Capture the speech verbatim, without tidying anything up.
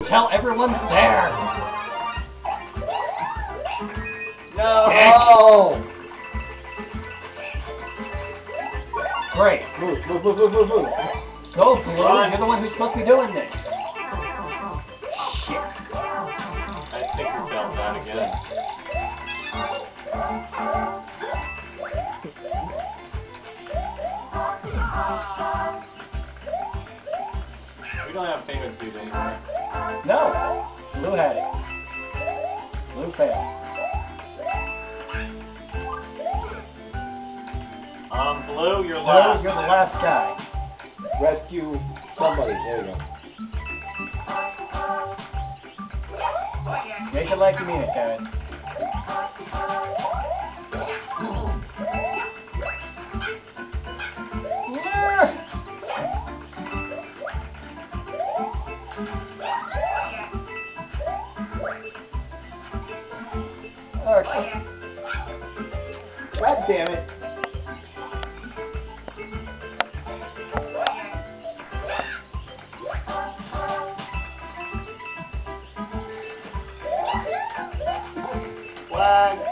Tell everyone's there. No! Great. Move, move, move, move, move, move. Go, Blue. You're the one who's supposed to be doing this. Shit. I think we felt that again. We don't have payment fees anymore. No. Blue had it. Blue failed. Um, Blue, you're Blue, last. you're the last guy. Rescue somebody. There you go. Make it like you mean it, Kevin. Okay. God damn it. Flag.